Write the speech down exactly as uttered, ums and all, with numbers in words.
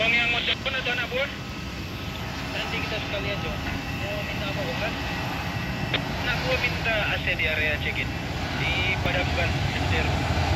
Tolong yang model pun atau anak pun. Nanti kita sekalian Jo. Mau minta apa bukan? Nak gua minta A C di area check-in. Dipadamkan setir.